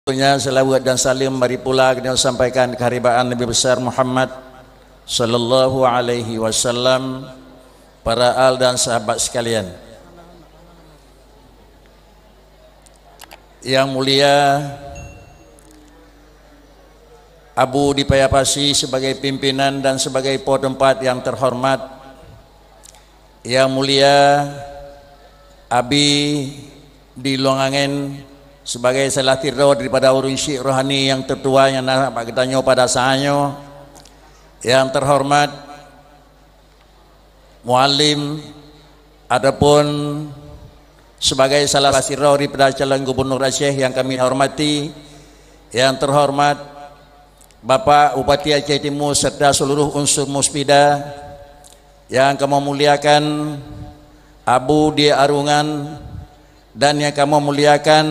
Tentunya selawat dan salim mari pula kita sampaikan keharibaan Nabi besar Muhammad sallallahu alaihi wasallam, para al dan sahabat sekalian. Yang mulia Abu di Payapasi sebagai pimpinan dan sebagai tempat yang terhormat. Yang mulia Abi di Longangen sebagai salah tirau daripada urun syekh rohani yang tertua yang nak bertanya pada saatnya. Yang terhormat muallim adapun sebagai salah tirau daripada calon gubernur Aceh yang kami hormati. Yang terhormat Bapak Bupati Aceh Timur serta seluruh unsur Muspida yang kami muliakan, Abu di Arungan, dan yang kami muliakan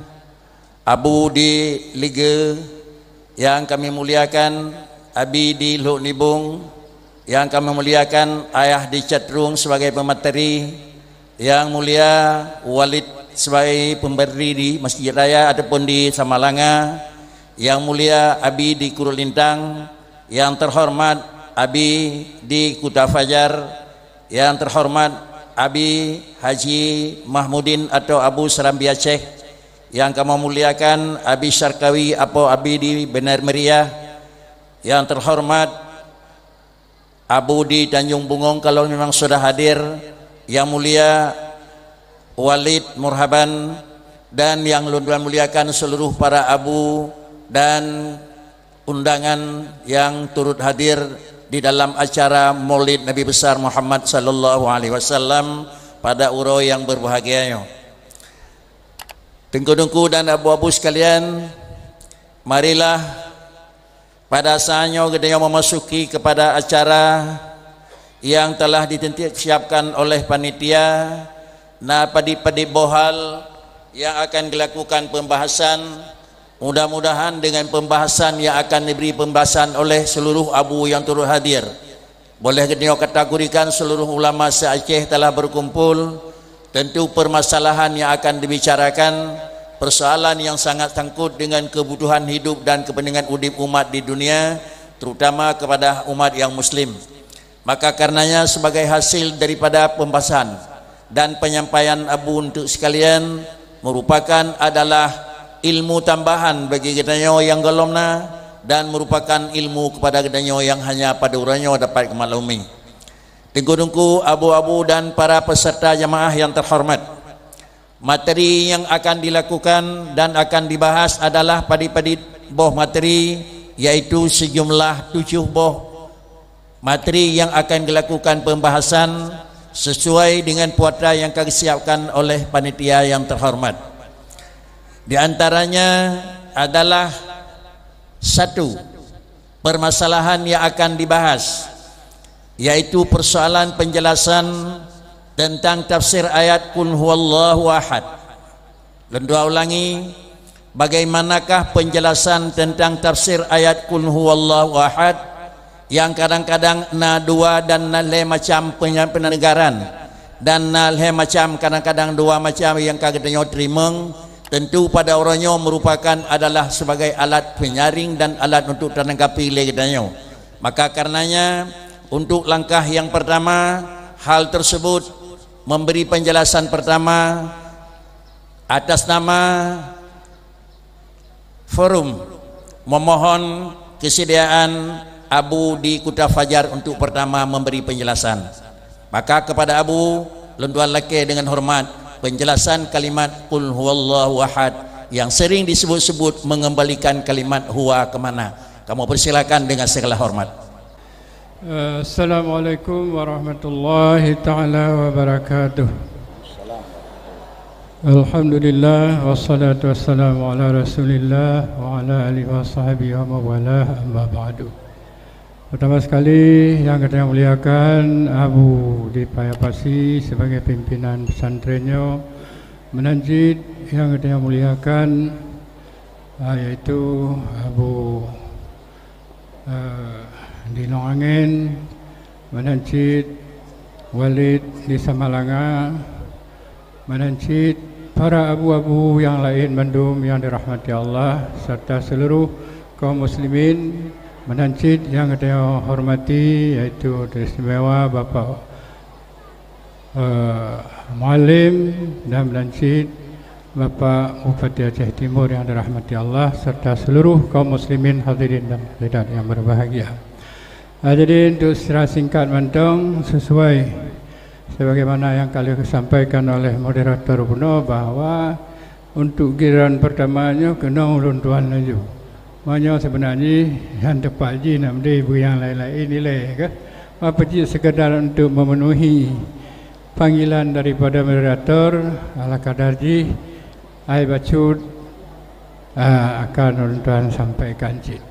Abu di Liga, yang kami muliakan Abi di Luk Nibung, yang kami muliakan Ayah di Catrung sebagai pemateri, yang mulia Walid sebagai pemberi di Masjid Raya ataupun di Samalanga, yang mulia Abi di Kurul Lintang, yang terhormat Abi di Kuta Fajar, yang terhormat Abi Haji Mahmudin atau Abu Serambi Aceh, yang kami muliakan Abi Syarkawi atau Abi di Benar Meriah, yang terhormat Abu di Tanjung Bungong kalau memang sudah hadir, yang mulia Walid Murhaban, dan yang muliakan seluruh para abu dan undangan yang turut hadir di dalam acara Maulid Nabi besar Muhammad sallallahu alaihi wasallam pada urau yang berbahagia. Tengku-tengku dan abu-abu sekalian, marilah pada saatnya kita memasuki kepada acara yang telah disiapkan oleh panitia padi bohal yang akan dilakukan pembahasan. Mudah-mudahan dengan pembahasan yang akan diberi pembahasan oleh seluruh abu yang turut hadir, boleh kita kategorikan seluruh ulama se-Aceh telah berkumpul. Tentu permasalahan yang akan dibicarakan persoalan yang sangat sangkut dengan kebutuhan hidup dan kepentingan udip umat di dunia, terutama kepada umat yang muslim. Maka karenanya sebagai hasil daripada pembahasan dan penyampaian abu untuk sekalian merupakan adalah ilmu tambahan bagi kita yang golomna, dan merupakan ilmu kepada kita yang hanya pada uranya dapat kemaklumi. Tengku-tengku abu-abu dan para peserta jamaah yang terhormat, materi yang akan dilakukan dan akan dibahas adalah padi-padi boh materi, yaitu sejumlah 7 boh materi yang akan dilakukan pembahasan sesuai dengan puata yang disiapkan oleh panitia yang terhormat. Di antaranya adalah 1, permasalahan yang akan dibahas, yaitu persoalan penjelasan tentang tafsir ayat Qul huwallahu ahad. Dua ulangi, bagaimanakah penjelasan tentang tafsir ayat Qul huwallahu ahad yang kadang-kadang dua dan le macam penyegaran, dan le macam kadang-kadang dua macam yang kagetnya terima. Tentu pada orangnya merupakan adalah sebagai alat penyaring dan alat untuk menanggapi legadanya. Maka karenanya untuk langkah yang pertama, hal tersebut memberi penjelasan pertama atas nama forum memohon kesediaan Abu di Kuta Fajar untuk pertama memberi penjelasan. Maka kepada Abu lenduan laki dengan hormat penjelasan kalimat Qul huwallahu ahad yang sering disebut-sebut mengembalikan kalimat huwa kemana. Kamu persilakan dengan segala hormat. Assalamualaikum warahmatullahi ta'ala wabarakatuh. Alhamdulillah wassalatu wassalamu ala rasulillah wa ala alihi wa sahbihi wa mawalah, amma ba'du. Pertama sekali yang kita muliakan Abu di Payapasi sebagai pimpinan pesantrennya, menanjid yang kita muliakan yaitu Abu di Longangen, menanjid Walid di Samalanga, menanjid para abu-abu yang lain mandum yang dirahmati Allah serta seluruh kaum muslimin menancit yang kita hormati, yaitu teristimewa Bapak Muallim dan menancit Bapak Bupati Aceh Timur yang dirahmati Allah serta seluruh kaum muslimin hadirin dan hadirat yang berbahagia. Jadi untuk secara singkat mantong sesuai sebagaimana yang kali disampaikan oleh moderator Puno, bahawa untuk giliran pertamanya kena ulun tuan laju. Maknanya sebenarnya yang tepat je nak benda ibu yang lain-lain nilai kan. Apa je sekadar untuk memenuhi panggilan daripada moderator ala kadar je ai bacut akan ulun tuan sampaikan je.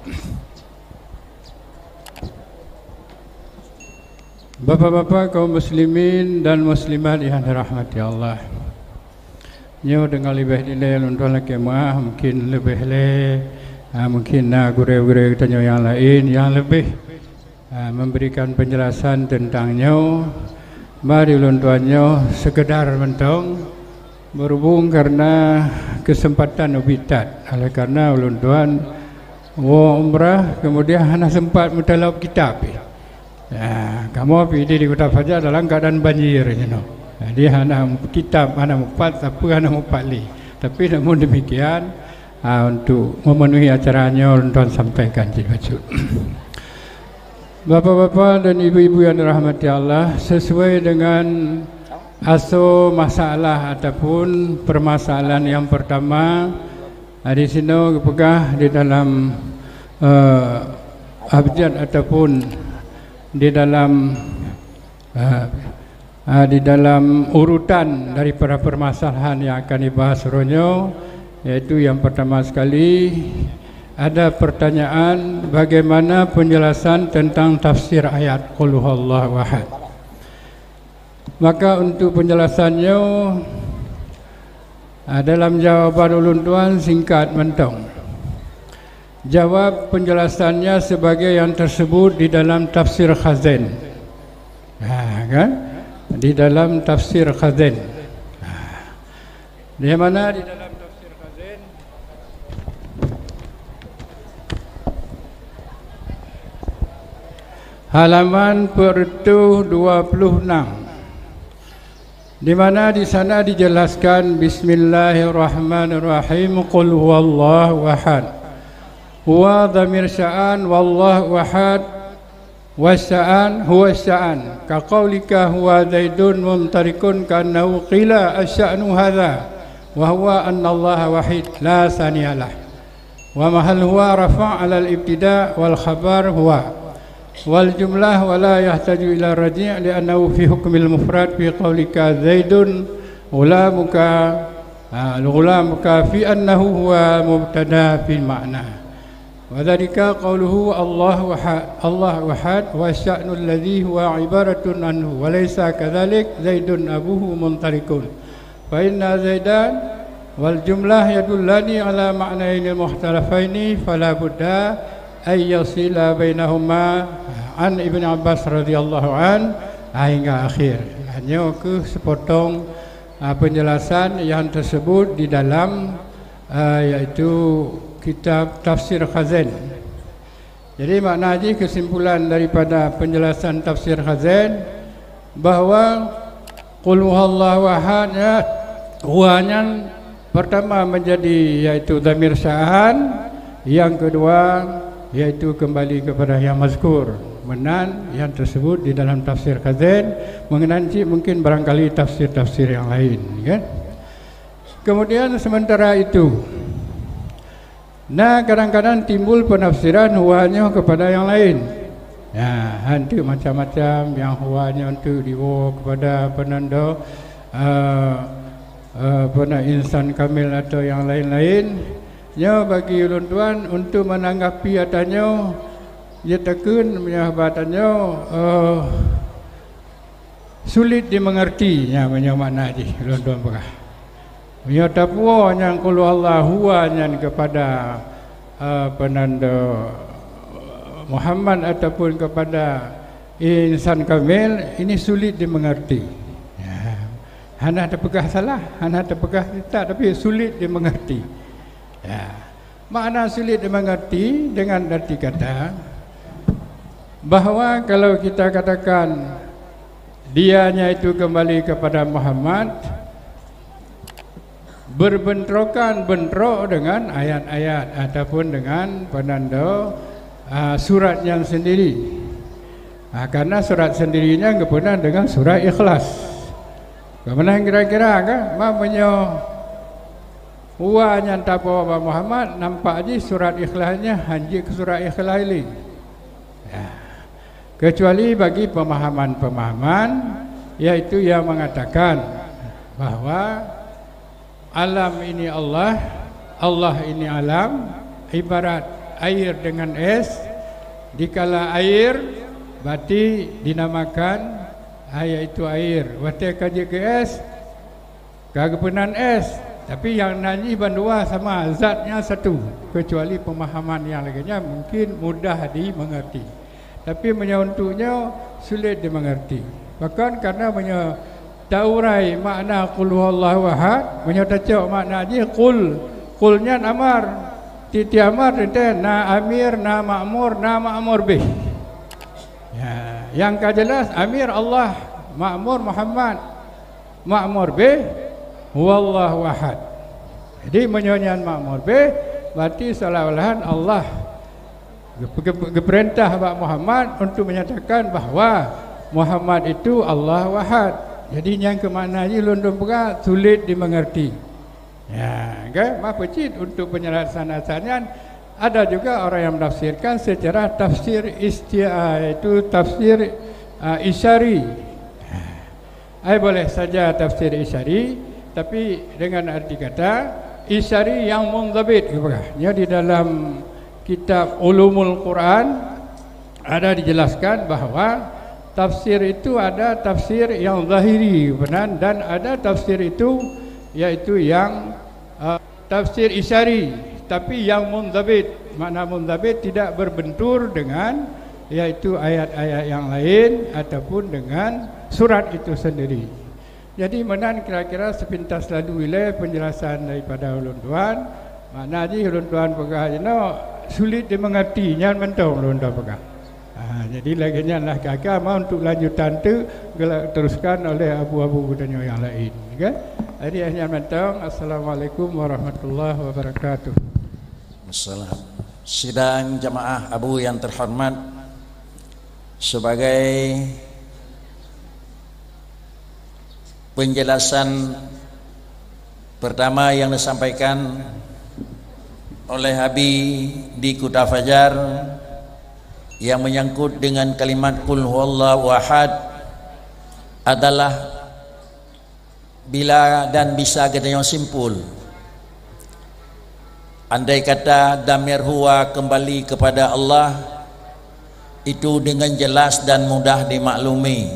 Bapak-bapak kaum muslimin dan muslimat yang dirahmati Allah. Nyo dengan lebih nilai untuk lagi mungkin lebih mungkin guru-guru kita yang lain yang lebih memberikan penjelasan tentangnya. Mari ulun-ulunnya sekedar mentong berhubung karena kesempatan ubitat. Oleh karena ulun-ulun umrah kemudian hanya sempat mutalab kitab. Kamu pergi di Kota Fajar dalam keadaan banjir, Jadi hanya kitab, hanya mupat, tapi hanya mupatli. Tapi namun demikian, untuk memenuhi acaranya, untuk sampaikan bacut. Bapak-bapak dan ibu-ibu yang dirahmati Allah, sesuai dengan asal masalah ataupun permasalahan yang pertama, di sini pegah di dalam abjad ataupun di dalam urutan daripada permasalahan yang akan dibahas ronyo, yaitu yang pertama sekali ada pertanyaan bagaimana penjelasan tentang tafsir ayat Qul huwallahu ahad. Maka untuk penjelasannya dalam jawaban ulun tuan singkat mentong. Jawab penjelasannya sebagai yang tersebut di dalam tafsir Khazin. Kan? Di dalam tafsir Khazin. Di mana di dalam tafsir Khazin? Halaman pertu 26. Di mana di sana dijelaskan Bismillahirrahmanirrahim Qul huwallahu ahad. Huwa dhamir sya'an wallahu ahad wa sya'an huwa sya'an ka qaulika huwa zaidun muntarikun kannahu qila asya'nu hadha wa huwa anna allaha wahid la saniyalah wa mahal huwa rafa' ala al-ibtida' wal khabar huwa wal jumlah wa la yahtaju ila raji' li'annahu fi hukmil mufrad fi qaulika zaidun ghulamuka fi annahu huwa mubtada fil ma'na. وذلك قوله الله وحد والشأن الذي هو عبارة عنه وليس كذلك زيد أبوه منطلق فإن زيدان والجملة يدلان على معنيين المختلفين فلا بد أن يصل بينهما عن ابن عباس رضي الله عنه hingga akhir. Hanya ke sepotong penjelasan yang tersebut di dalam yaitu kitab tafsir Khazin. Jadi makna haji kesimpulan daripada penjelasan tafsir Khazin bahawa Qul huwallahu ahad huwanya pertama menjadi yaitu dhamir sya'an, yang kedua yaitu kembali kepada yang mazkur menan yang tersebut di dalam tafsir Khazin mengenai mungkin barangkali tafsir-tafsir yang lain kan. Kemudian sementara itu kadang-kadang timbul penafsiran huwanya kepada yang lain. Hantu macam-macam yang huwanya untuk dibawa kepada penanda insan kamil atau yang lain-lain. Bagi ulun tuan untuk menanggapi adanya ia tekun menyahabatannya sulit dimengerti makna je ulun tuan pegah. Ya tapua yang qul Allahu yang kepada penanda Muhammad ataupun kepada insan kamil ini sulit dimengerti. Hana terpegah salah, hana terpegah tak, tapi sulit dimengerti. Ya. Makna sulit dimengerti dengan arti kata bahawa kalau kita katakan dianya itu kembali kepada Muhammad, berbentrokan dengan ayat-ayat ataupun dengan penanda surat yang sendiri. Karena surat sendirinya berkenaan dengan surah Ikhlas. Kemudian kira-kira kan mamanya uanya tapo Muhammad nampak je surat Ikhlasnya hanji ke surat Ikhlas ini. Ya. Kecuali bagi pemahaman-pemahaman yaitu yang mengatakan bahwa alam ini Allah, Allah ini alam, ibarat air dengan es. Dikala air berarti dinamakan air itu air. Waktu kaji ke es, kegepenan es. Tapi yang nyanyi bandua sama, zatnya satu. Kecuali pemahaman yang lainnya mungkin mudah dimengerti. Tapi untuknya sulit dimengerti. Bahkan karena taurai makna qul huwallahu ahad, menyatakan makna dia qulnya amar. Titi amar itu na amir, na ma'mur bih. Ya, yang jelas amir Allah, ma'mur Muhammad, ma'mur bih wallahu ahad. Jadi menyanyian ma'mur bih berarti seolah-olahan Allah perintah Muhammad untuk menyatakan bahawa Muhammad itu Allah wahad. Jadi yang kemaknanya lundung pega sulit dimengerti. Ya, okay? Maaf cit untuk penyelesaian asalnya. Ada juga orang yang menafsirkan secara tafsir itu tafsir isyari. Boleh saja tafsir isyari, tapi dengan arti kata isyari yang mundzabit. Ya, di dalam kitab Ulumul Quran ada dijelaskan bahawa tafsir itu ada tafsir yang zahiri benar, dan ada tafsir itu yaitu yang tafsir isyari. Tapi yang mundzabit, makna mundzabit tidak berbentur dengan yaitu ayat-ayat yang lain ataupun dengan surat itu sendiri. Jadi menan kira-kira sepintas lalu wilayah penjelasan daripada ulun tuan. Makna ji ulun tuan pegah sulit dimengerti, nyan mentong ulun tuan pegah. Jadi lagi lah kakak mau untuk lanjutan tu teruskan oleh abu-abu budanya yang lain. Okay? Jadi hanya mentong. Assalamualaikum warahmatullahi wabarakatuh. Assalamualaikum. Sidang jamaah abu yang terhormat, sebagai penjelasan pertama yang disampaikan oleh Habib di Kuta Fajar yang menyangkut dengan kalimat qul huwallahu ahad adalah bila dan bisa kita yang simpul. Andai kata damir huwa kembali kepada Allah, itu dengan jelas dan mudah dimaklumi.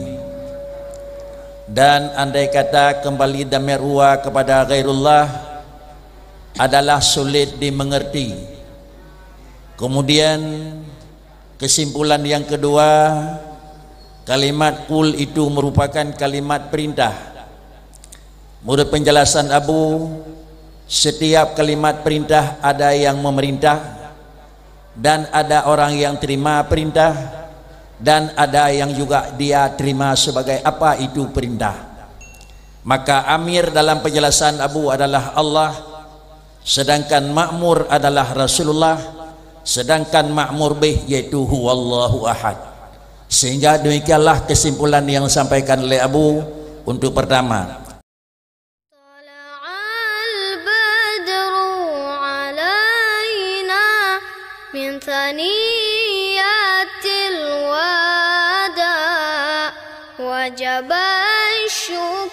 Dan andai kata kembali damir huwa kepada ghairullah adalah sulit dimengerti. Kemudian kesimpulan yang kedua, kalimat qul itu merupakan kalimat perintah. Menurut penjelasan Abu, setiap kalimat perintah ada yang memerintah, dan ada orang yang terima perintah, dan ada yang juga dia terima sebagai apa itu perintah. Maka amir dalam penjelasan Abu adalah Allah, sedangkan makmur adalah Rasulullah, sedangkan makmur bih yaitu huwallahu ahad. Sehingga demikianlah kesimpulan yang disampaikan oleh Abu untuk pertama. ثنيات الوداع وجب الشكر